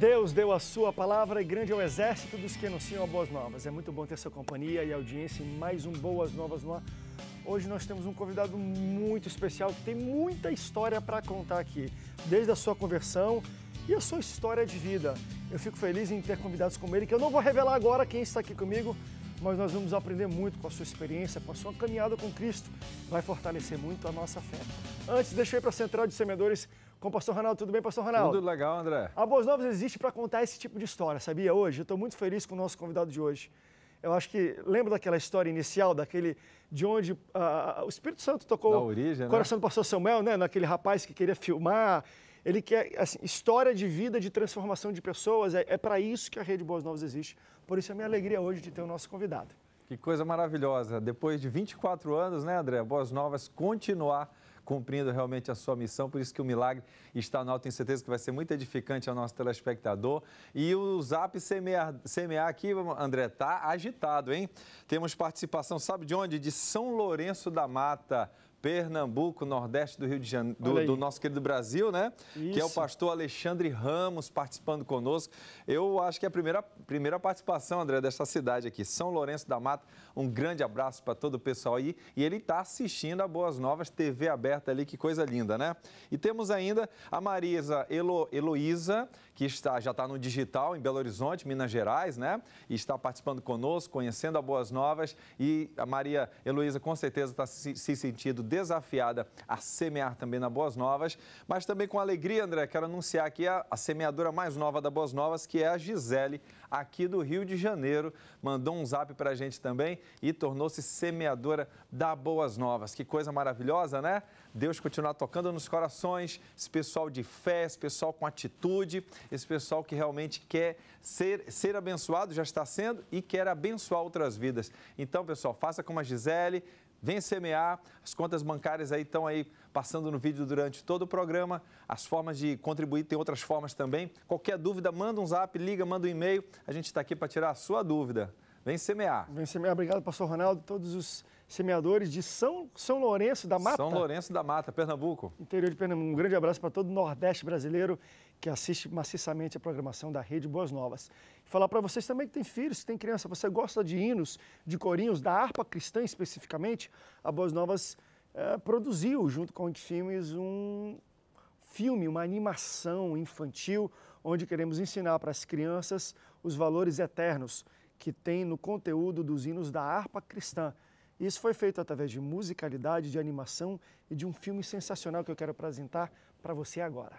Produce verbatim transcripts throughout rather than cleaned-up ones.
Deus deu a sua palavra e grande é o exército dos que anunciam a Boas Novas. É muito bom ter sua companhia e audiência em mais um Boas Novas no ar. Hoje nós temos um convidado muito especial que tem muita história para contar aqui, desde a sua conversão e a sua história de vida. Eu fico feliz em ter convidados como ele, que eu não vou revelar agora quem está aqui comigo, mas nós vamos aprender muito com a sua experiência, com a sua caminhada com Cristo. Vai fortalecer muito a nossa fé. Antes, deixa eu ir para a Central de Semeadores com o pastor Ronaldo. Tudo bem, pastor Ronaldo? Tudo legal, André. A Boas Novas existe para contar esse tipo de história, sabia? Hoje, eu estou muito feliz com o nosso convidado de hoje. Eu acho que, lembra daquela história inicial, daquele de onde uh, o Espírito Santo tocou da origem, o coração né? do pastor Samuel, né? Naquele rapaz que queria filmar. Ele quer, assim, história de vida, de transformação de pessoas. É, é para isso que a Rede Boas Novas existe. Por isso é minha alegria hoje de ter o nosso convidado. Que coisa maravilhosa. Depois de vinte e quatro anos, né, André? Boas Novas, continuar cumprindo realmente a sua missão, por isso que o milagre está no alto, tenho certeza que vai ser muito edificante ao nosso telespectador. E o Zap Semear, Semear aqui, André, tá agitado, hein? Temos participação, sabe de onde? De São Lourenço da Mata, Pernambuco, nordeste do Rio de Janeiro, do, do nosso querido Brasil, né? Isso. Que é o pastor Alexandre Ramos participando conosco. Eu acho que é a primeira, primeira participação, André, dessa cidade aqui, São Lourenço da Mata. Um grande abraço para todo o pessoal aí. E ele está assistindo a Boas Novas, T V aberta ali, que coisa linda, né? E temos ainda a Marisa Elo, Heloísa, que está, já está no digital em Belo Horizonte, Minas Gerais, né? E está participando conosco, conhecendo a Boas Novas. E a Maria Heloísa com certeza está se, se sentindo desafiada a semear também na Boas Novas, mas também com alegria, André, quero anunciar aqui a, a semeadora mais nova da Boas Novas, que é a Gisele, aqui do Rio de Janeiro, mandou um zap para a gente também e tornou-se semeadora da Boas Novas. Que coisa maravilhosa, né? Deus continuar tocando nos corações, esse pessoal de fé, esse pessoal com atitude, esse pessoal que realmente quer ser, ser abençoado, já está sendo, e quer abençoar outras vidas. Então, pessoal, faça como a Gisele, vem semear, as contas bancárias aí estão aí passando no vídeo durante todo o programa, as formas de contribuir tem outras formas também. Qualquer dúvida, manda um zap, liga, manda um e-mail, a gente está aqui para tirar a sua dúvida. Vem semear. Vem semear, obrigado, pastor Ronaldo, todos os semeadores de São, São Lourenço da Mata. São Lourenço da Mata, Pernambuco. Interior de Pernambuco. Um grande abraço para todo o Nordeste brasileiro que assiste maciçamente a programação da Rede Boas Novas. Falar para vocês também que tem filhos, que tem criança, você gosta de hinos, de corinhos, da harpa cristã especificamente, a Boas Novas é, produziu, junto com o Filmes, um filme, uma animação infantil, onde queremos ensinar para as crianças os valores eternos que tem no conteúdo dos hinos da harpa cristã. Isso foi feito através de musicalidade, de animação e de um filme sensacional que eu quero apresentar para você agora.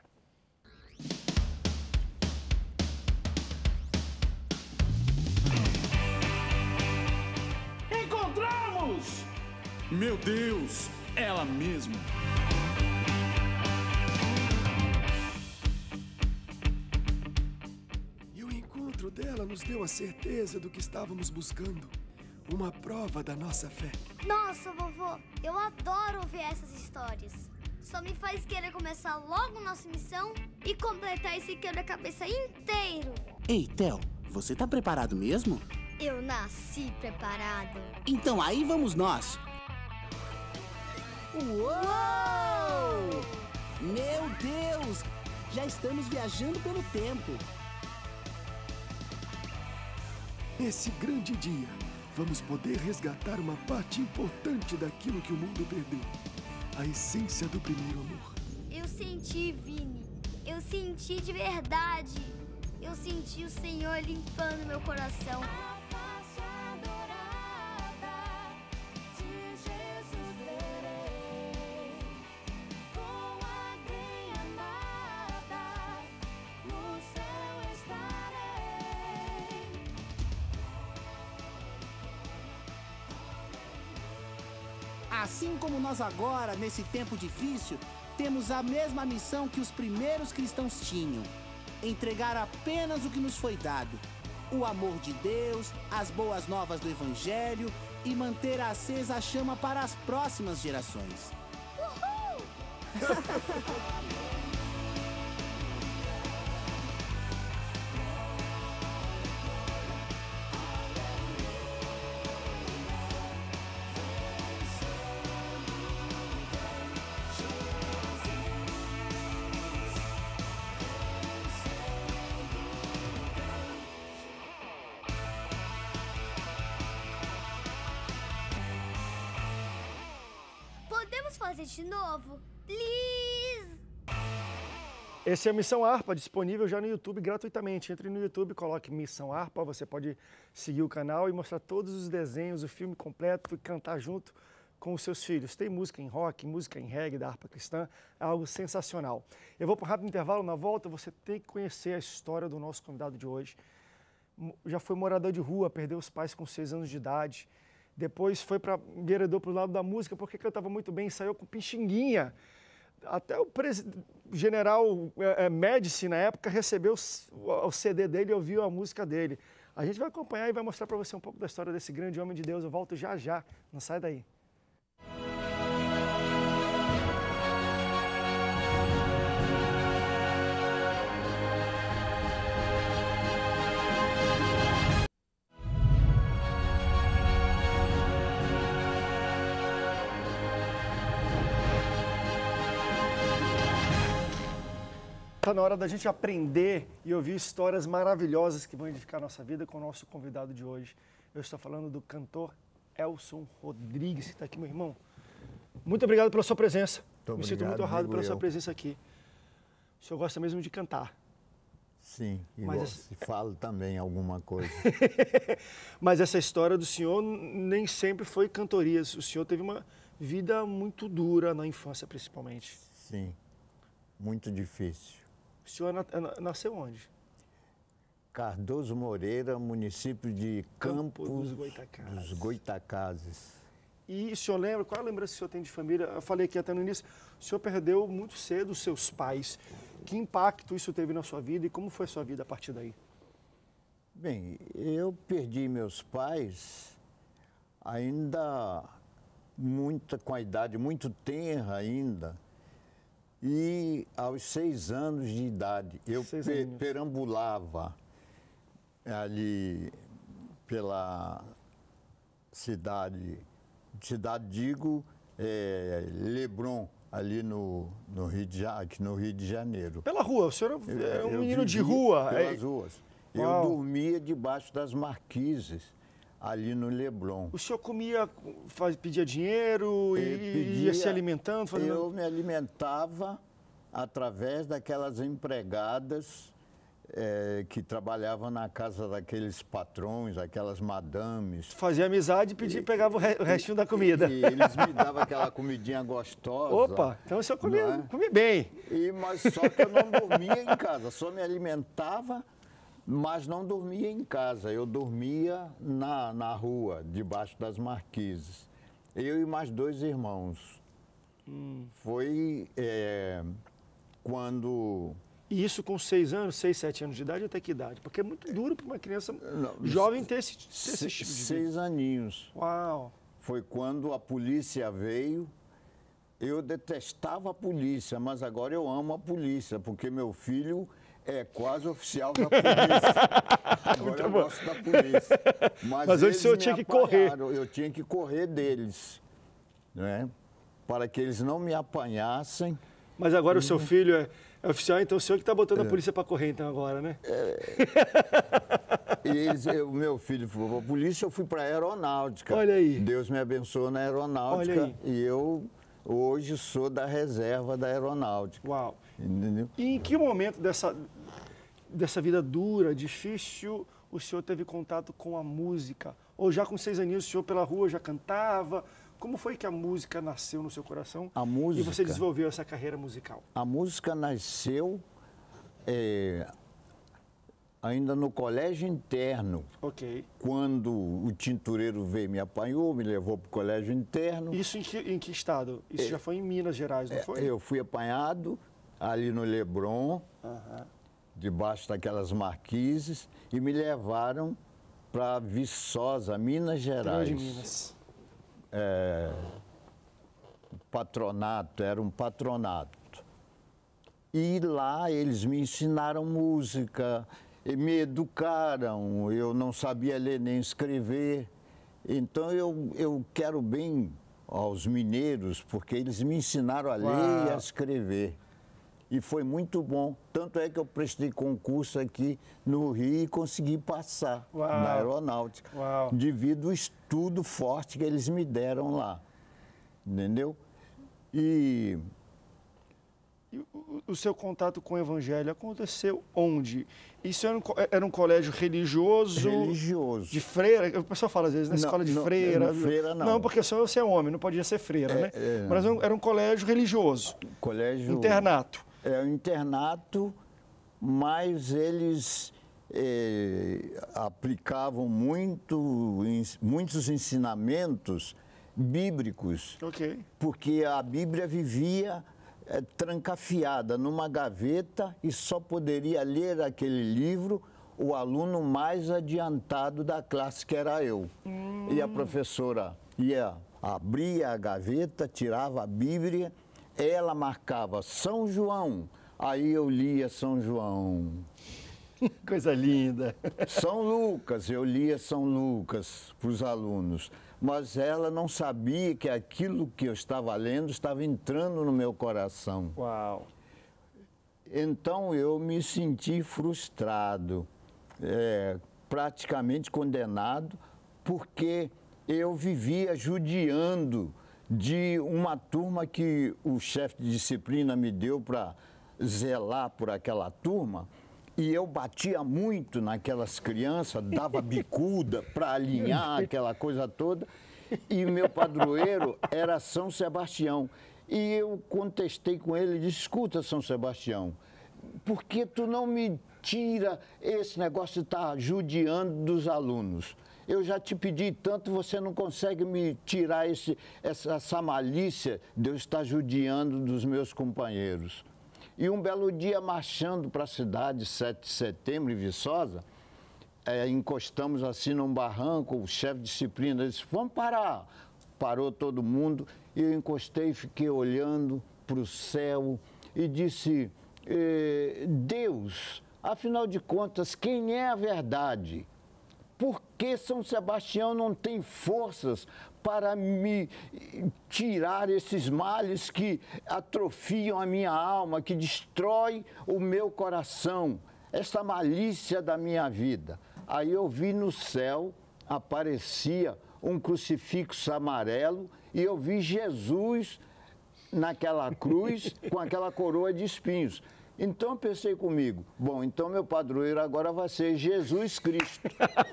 Encontramos! Meu Deus, ela mesma. E o encontro dela nos deu a certeza do que estávamos buscando. Uma prova da nossa fé. Nossa, vovô, eu adoro ouvir essas histórias. Só me faz querer começar logo nossa missão e completar esse quebra-cabeça inteiro. Ei, Theo, você tá preparado mesmo? Eu nasci preparado. Então aí vamos nós. Uou! Meu Deus! Já estamos viajando pelo tempo. Nesse grande dia, vamos poder resgatar uma parte importante daquilo que o mundo perdeu. A essência do primeiro amor. Eu senti, Vini. Eu senti de verdade. Eu senti o Senhor limpando meu coração. Assim como nós agora, nesse tempo difícil, temos a mesma missão que os primeiros cristãos tinham: entregar apenas o que nos foi dado, o amor de Deus, as boas novas do Evangelho e manter acesa a chama para as próximas gerações. Uhul! fazer de novo. Please! Esse é a Missão Harpa, disponível já no YouTube gratuitamente. Entre no YouTube, coloque Missão Harpa, você pode seguir o canal e mostrar todos os desenhos, o filme completo e cantar junto com os seus filhos. Tem música em rock, música em reggae da harpa cristã, é algo sensacional. Eu vou para um rápido intervalo, na volta você tem que conhecer a história do nosso convidado de hoje. Já foi morador de rua, perdeu os pais com seis anos de idade, depois foi para vereador para o lado da música, porque cantava muito bem, saiu com Pixinguinha. Até o general é, Médici, na época, recebeu o, o C D dele e ouviu a música dele. A gente vai acompanhar e vai mostrar para você um pouco da história desse grande homem de Deus. Eu volto já já, não sai daí. Está na hora da gente aprender e ouvir histórias maravilhosas que vão edificar a nossa vida com o nosso convidado de hoje. Eu estou falando do cantor Elson Rodrigues, que está aqui, meu irmão. Muito obrigado pela sua presença. Muito Me sinto obrigado, muito honrado pela eu. sua presença aqui. O senhor gosta mesmo de cantar. Sim, e Mas gosto, esse- e falo também alguma coisa. Mas essa história do senhor nem sempre foi cantorias. O senhor teve uma vida muito dura na infância, principalmente. Sim, muito difícil. O senhor na- na- nasceu onde? Cardoso Moreira, município de Campo Campos dos Goitacazes. dos Goitacazes. E o senhor lembra, qual a lembrança que o senhor tem de família? Eu falei aqui até no início, o senhor perdeu muito cedo os seus pais. Que impacto isso teve na sua vida e como foi a sua vida a partir daí? Bem, eu perdi meus pais ainda muita, com a idade muito tenra ainda. E aos seis anos de idade, eu Seis pe- aninhos. perambulava ali pela cidade, cidade digo, é, Leblon, ali no, no, Rio de, Ja- aqui no Rio de Janeiro. Pela rua, o senhor é um Eu menino de vivia rua. Pelas é- ruas. Uau. Eu dormia debaixo das marquises, ali no Leblon. O senhor comia, faz, pedia dinheiro e Eu ia pedia- se alimentando? Fazendo... Eu me alimentava através daquelas empregadas eh, que trabalhavam na casa daqueles patrões, aquelas madames. Fazia amizade e pedia, pegava o, re- o restinho da comida. E eles me davam aquela comidinha gostosa. Opa, então o senhor comia, Não é? comia bem. E, mas só que eu não dormia em casa, só me alimentava, mas não dormia em casa. Eu dormia na, na rua, debaixo das marquises. Eu e mais dois irmãos. Hum. Foi é, quando... E isso com seis anos, seis, sete anos de idade, até que idade? Porque é muito duro para uma criança Não, jovem ter esse, ter esse se- tipo de vida. seis aninhos. Uau! Foi quando a polícia veio. Eu detestava a polícia, mas agora eu amo a polícia, porque meu filho é quase oficial da polícia. Agora eu bom. gosto da polícia. Mas, Mas hoje o eles senhor me tinha que correr. apanharam, Eu tinha que correr deles, né? Para que eles não me apanhassem. Mas agora Uhum. o seu filho é, é oficial, então o senhor que está botando a polícia para correr então agora, né? E eles, eu- o meu filho foi para a polícia, eu fui para a aeronáutica. Olha aí. Deus me abençoou na aeronáutica. Olha aí. E eu hoje sou da reserva da aeronáutica. Uau! Entendeu? E em que momento dessa, dessa vida dura, difícil, o senhor teve contato com a música? Ou já com seis aninhos o senhor pela rua já cantava? Como foi que a música nasceu no seu coração? A E música? você desenvolveu essa carreira musical? A música nasceu é, ainda no colégio interno, Ok. quando o tintureiro veio, me apanhou, me levou para o colégio interno. Isso em que, em que estado? Isso já foi em Minas Gerais, não foi? É, Eu fui apanhado ali no Leblon, Aham. debaixo daquelas marquises, e me levaram para Viçosa, Minas Gerais. Grande Minas. É, patronato, era um patronato. E lá eles me ensinaram música, e me educaram, eu não sabia ler nem escrever. Então eu, eu quero bem aos mineiros, porque eles me ensinaram a ler e a Uau. escrever. E foi muito bom. Tanto é que eu prestei concurso aqui no Rio e consegui passar Uau. na aeronáutica. Uau. Devido ao estudo forte que eles me deram lá. Entendeu? E E o, o seu contato com o evangelho aconteceu onde? Isso era um, co- era um colégio religioso? religioso. De freira? O pessoal fala às vezes, na Não, escola de não, freira. não, freira não. Não, porque só você é homem, não podia ser freira, né? é, Mas era um, era um colégio religioso, Colégio... internato. É um internato, mas eles eh, aplicavam muito, ens- muitos ensinamentos bíblicos, Ok. porque a Bíblia vivia eh, trancafiada numa gaveta e só poderia ler aquele livro o aluno mais adiantado da classe, que era eu. E a professora ia, abria a gaveta, tirava a Bíblia, ela marcava São João, aí eu lia São João. Coisa linda. São Lucas, eu lia São Lucas para os alunos, mas ela não sabia que aquilo que eu estava lendo estava entrando no meu coração. Uau. Então eu me senti frustrado, é, praticamente condenado, porque eu vivia judiando de uma turma que o chefe de disciplina me deu para zelar por aquela turma, e eu batia muito naquelas crianças, dava bicuda para alinhar aquela coisa toda, e meu padroeiro era São Sebastião. E eu contestei com ele, disse, escuta, São Sebastião, por que tu não me tira esse negócio de estar judiando dos alunos? Eu já te pedi tanto, você não consegue me tirar esse, essa, essa malícia de eu estar judiando dos meus companheiros. E um belo dia, marchando para a cidade, sete de setembro, em Viçosa, é, encostamos assim num barranco, o chefe de disciplina disse, vamos parar. Parou todo mundo, e eu encostei e fiquei olhando para o céu e disse, eh, Deus, afinal de contas, quem é a verdade? Por que São Sebastião não tem forças para me tirar esses males que atrofiam a minha alma, que destrói o meu coração, essa malícia da minha vida? Aí eu vi no céu, aparecia um crucifixo amarelo e eu vi Jesus naquela cruz com aquela coroa de espinhos. Então eu pensei comigo, bom, então meu padroeiro agora vai ser Jesus Cristo.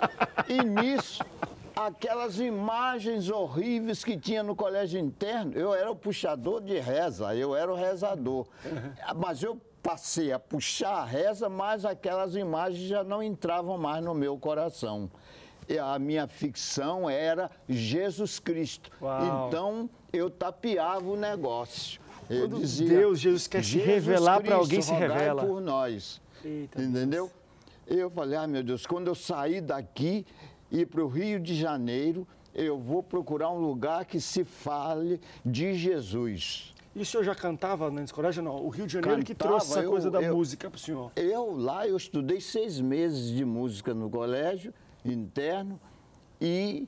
E nisso, aquelas imagens horríveis que tinha no colégio interno, eu era o puxador de reza, eu era o rezador. Mas eu passei a puxar a reza, mas aquelas imagens já não entravam mais no meu coração. E a minha ficção era Jesus Cristo. Uau. Então eu tapeava o negócio. Eu Quando dizia, Deus, Jesus quer se revelar para alguém, se rogai revela. por nós. Eita, Entendeu? Eu falei, ah, meu Deus, quando eu sair daqui e ir para o Rio de Janeiro, eu vou procurar um lugar que se fale de Jesus. E o senhor já cantava na colégio? Não, o Rio de Janeiro que Cantava, trouxe essa eu- coisa da eu- música para o senhor. Eu lá, eu estudei seis meses de música no colégio interno e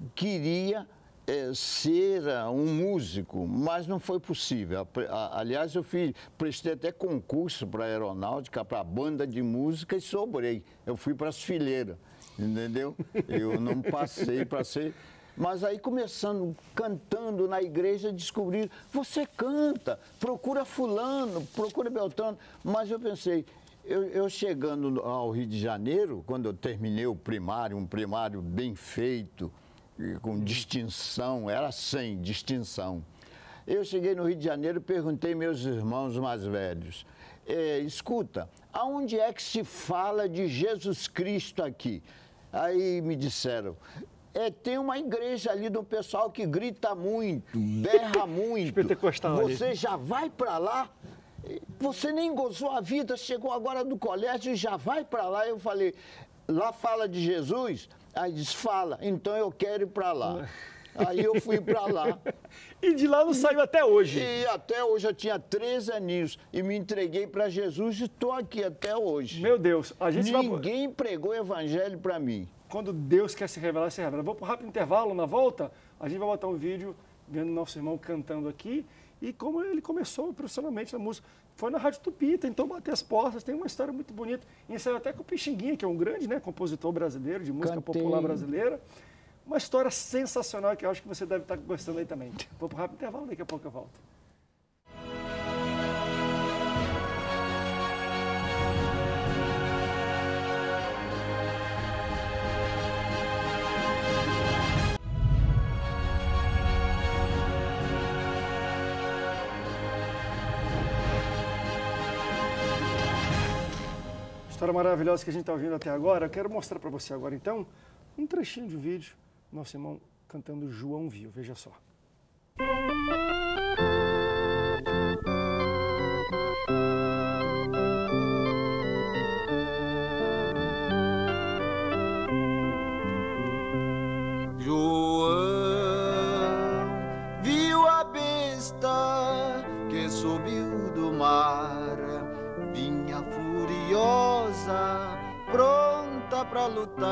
queria eh, ser ah, um músico, mas não foi possível. Apre- a- Aliás, eu fiz, prestei até concurso para aeronáutica, para banda de música e sobrei. Eu fui para as fileiras, entendeu? Eu não passei para ser... Mas aí, começando, cantando na igreja, descobri, você canta, procura fulano, procura Beltrano. Mas eu pensei, eu, eu chegando ao Rio de Janeiro, quando eu terminei o primário, um primário bem feito, e com distinção, era sem distinção. Eu cheguei no Rio de Janeiro e perguntei meus irmãos mais velhos, "Eh, escuta, aonde é que se fala de Jesus Cristo aqui?" Aí me disseram, é, tem uma igreja ali do pessoal que grita muito, berra muito. Pentecostal ali. Você já vai para lá? Você nem gozou a vida, chegou agora do colégio e já vai para lá. Eu falei, lá fala de Jesus? Aí diz, fala, então eu quero ir para lá. Aí eu fui para lá. E de lá não saiu até hoje. E até hoje eu tinha treze aninhos e me entreguei para Jesus e estou aqui até hoje. Meu Deus, a gente vai... Ninguém pregou evangelho para mim. Quando Deus quer se revelar, se revela. Vou para um rápido intervalo, na volta, a gente vai botar um vídeo vendo nosso irmão cantando aqui e como ele começou profissionalmente na música. Foi na Rádio Tupi, tentou bater as portas, tem uma história muito bonita. E ensaiou até com o Pixinguinha, que é um grande, né, compositor brasileiro, de música Cantei. popular brasileira. Uma história sensacional que eu acho que você deve estar gostando aí também. Vou para um rápido intervalo, daqui a pouco eu volto. História maravilhosa que a gente está ouvindo até agora. Eu quero mostrar para você agora, então, um trechinho de um vídeo. Nosso irmão cantando João viu. Veja só. João viu a besta que subiu do mar, vinha furiosa, pronta pra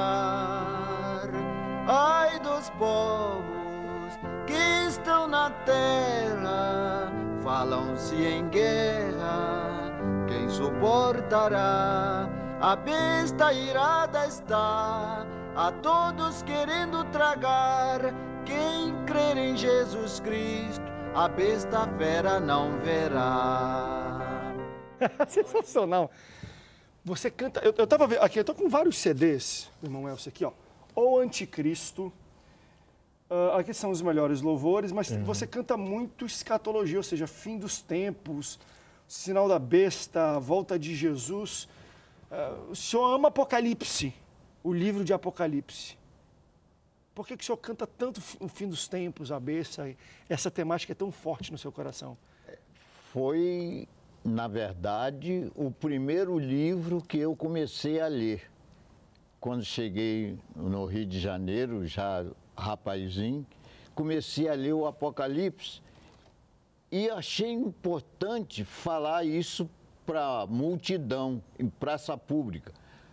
lutar. Ai dos povos que estão na terra, falam-se em guerra, quem suportará? A besta irada está, a todos querendo tragar. Quem crer em Jesus Cristo, a besta fera não verá. Sensacional. Você canta... Eu, eu tava vendo... Aqui, eu tô com vários C Ds, irmão Elcio, aqui, ó. O Anticristo. Uh, aqui são os melhores louvores, mas uhum. você canta muito escatologia, ou seja, fim dos tempos, sinal da besta, a volta de Jesus. Uh, o senhor ama Apocalipse, o livro de Apocalipse. Por que, que o senhor canta tanto o fim dos tempos, a besta? Essa temática é tão forte no seu coração. Foi, na verdade, o primeiro livro que eu comecei a ler. Quando cheguei no Rio de Janeiro, já rapazinho, comecei a ler o Apocalipse e achei importante falar isso para a multidão, em praça pública.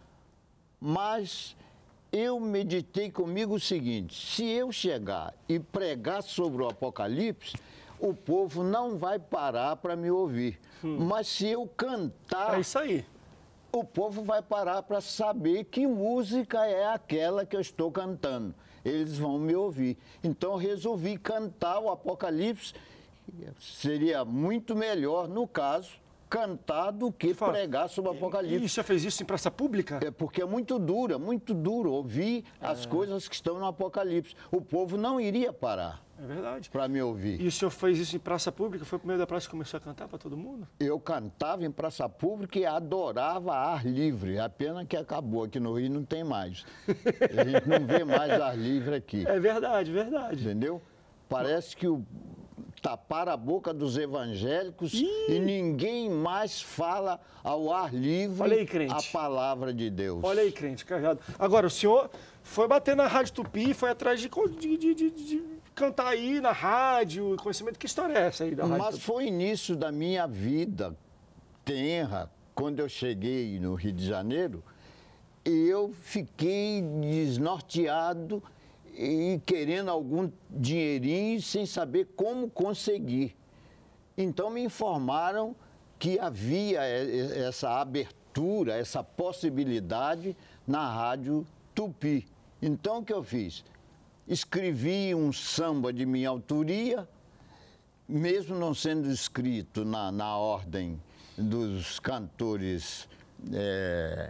Mas eu meditei comigo o seguinte: se eu chegar e pregar sobre o Apocalipse, o povo não vai parar para me ouvir. Hum. Mas se eu cantar... É isso aí. O povo vai parar para saber que música é aquela que eu estou cantando. Eles vão me ouvir. Então, eu resolvi cantar o Apocalipse. Seria muito melhor, no caso, cantar do que Fala. pregar sobre o Apocalipse. E você fez isso em praça pública? É porque é muito duro, é muito duro ouvir é. as coisas que estão no Apocalipse. O povo não iria parar. É verdade. Para me ouvir. E o senhor fez isso em praça pública? Foi o primeiro da praça que começou a cantar para todo mundo? Eu cantava em praça pública e adorava ar livre. A pena que acabou, aqui no Rio não tem mais. A gente não vê mais ar livre aqui. É verdade, verdade. Entendeu? Parece que o tapar a boca dos evangélicos Ih. e ninguém mais fala ao ar livre Olha aí, crente. a palavra de Deus. Olha aí, crente, cajado. Agora, o senhor foi bater na Rádio Tupi, foi atrás de, de, de, de, de cantar aí na rádio, conhecimento. Que história é essa aí da Rádio Mas Tupi? foi início da minha vida tenra, quando eu cheguei no Rio de Janeiro, eu fiquei desnorteado e querendo algum dinheirinho sem saber como conseguir. Então me informaram que havia essa abertura, essa possibilidade na Rádio Tupi. Então o que eu fiz? Escrevi um samba de minha autoria, mesmo não sendo escrito na, na ordem dos cantores é,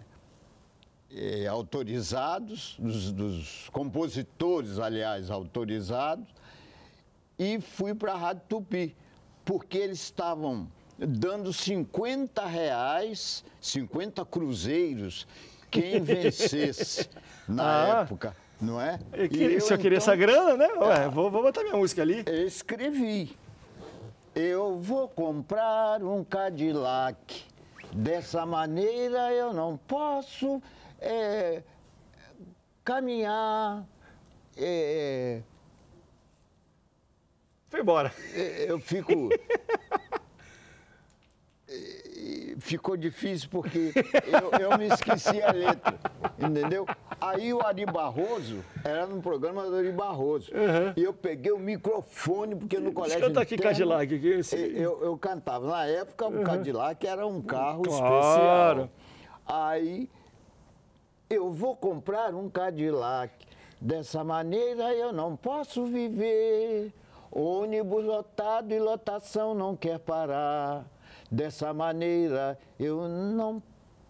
É, autorizados, dos, dos compositores, aliás, autorizados, e fui para a Rádio Tupi, porque eles estavam dando cinquenta reais, cinquenta cruzeiros, quem vencesse na ah, época, não é? Eu queria, se eu queria então, essa grana, né? Ué, é, vou, vou botar minha música ali. Escrevi. Eu vou comprar um Cadillac, dessa maneira eu não posso... É, caminhar, é, foi embora. É, eu fico, é, ficou difícil porque eu, eu me esqueci a letra, entendeu? Aí o Ari Barroso, era no programa do Ari Barroso, uhum. e eu peguei o microfone, porque no colégio Canta aqui interno, Cadillac. Aqui, esse... eu, eu cantava. Na época, o uhum. Cadillac era um carro claro. especial. Aí... Eu vou comprar um Cadillac, dessa maneira eu não posso viver. Ônibus lotado e lotação não quer parar. Dessa maneira eu não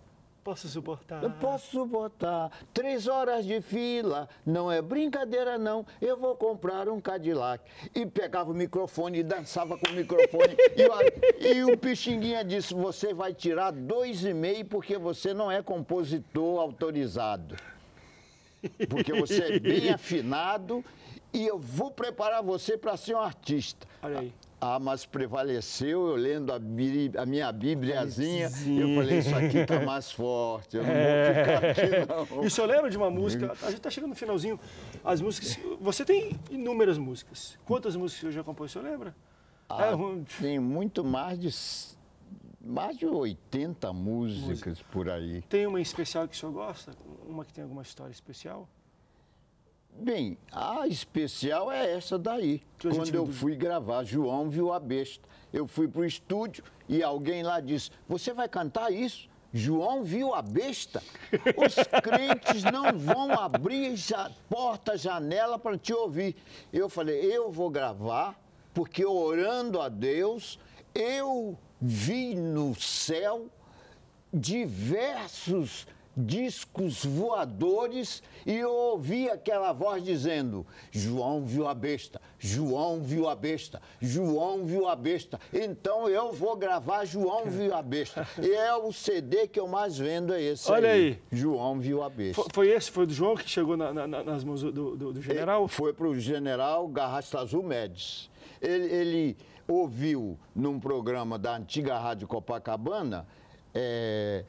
Posso suportar. Eu posso suportar. Três horas de fila, não é brincadeira não, eu vou comprar um Cadillac. E pegava o microfone e dançava com o microfone. e, o, e o Pixinguinha disse, você vai tirar dois e meio porque você não é compositor autorizado. Porque você é bem afinado e eu vou preparar você para ser um artista. Olha aí. Ah, mas prevaleceu, eu lendo a, bí, a minha bíbliazinha, eu falei, isso aqui tá mais forte, eu não é. vou ficar aqui não. E o senhor lembra de uma música, a gente tá chegando no finalzinho, as músicas, você tem inúmeras músicas, quantas músicas você já compôs, o senhor lembra? Ah, é, tem muito mais de, mais de oitenta músicas Música. por aí. Tem uma em especial que o senhor gosta? Uma que tem alguma história especial? Bem, a especial é essa daí. Quando eu fui gravar, João viu a besta. Eu fui para o estúdio e alguém lá disse, você vai cantar isso? João viu a besta? Os crentes não vão abrir a porta, janela para te ouvir. Eu falei, eu vou gravar, porque orando a Deus, eu vi no céu diversos discos voadores e eu ouvi aquela voz dizendo, João viu a besta, João viu a besta, João viu a besta, então eu vou gravar João viu a besta. E é o C D que eu mais vendo, é esse Olha aí. aí, João viu a besta. Foi, foi esse, foi do João que chegou na, na, nas mãos do, do, do general? Foi para o general Garrastazu Azul Médici. Ele, ele ouviu num programa da antiga Rádio Copacabana, é,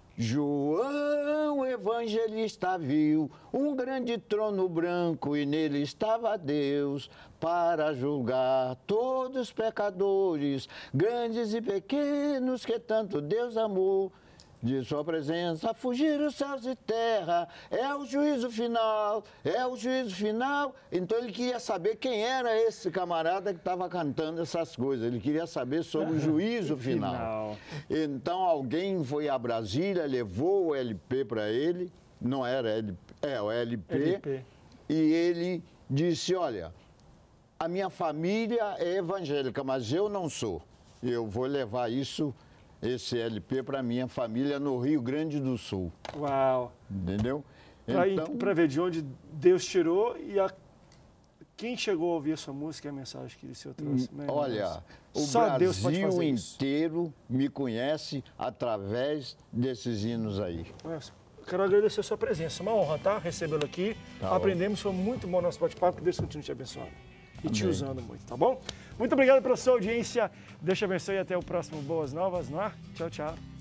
João Evangelista viu um grande trono branco e nele estava Deus para julgar todos os pecadores, grandes e pequenos que tanto Deus amou. De sua presença, fugir os céus e terra, é o juízo final, é o juízo final. Então ele queria saber quem era esse camarada que estava cantando essas coisas, ele queria saber sobre o juízo final. Então alguém foi a Brasília, levou o L P para ele, não era L P, é o L P, L P, e ele disse, olha, a minha família é evangélica, mas eu não sou, eu vou levar isso... esse L P para minha família no Rio Grande do Sul. Uau! Entendeu? Para então, ver de onde Deus tirou e a... quem chegou a ouvir a sua música e a mensagem que o senhor trouxe. Olha, o Só Deus pode Brasil fazer inteiro me conhece através desses hinos aí. Nossa, quero agradecer a sua presença. Uma honra, tá? Recebê-lo aqui. Tá Aprendemos, foi muito bom o nosso bate-papo. Que Deus continue te abençoando. E te usando muito, tá bom? Muito obrigado pela sua audiência. Deus te abençoe e até o próximo Boas Novas no ar. Tchau, tchau.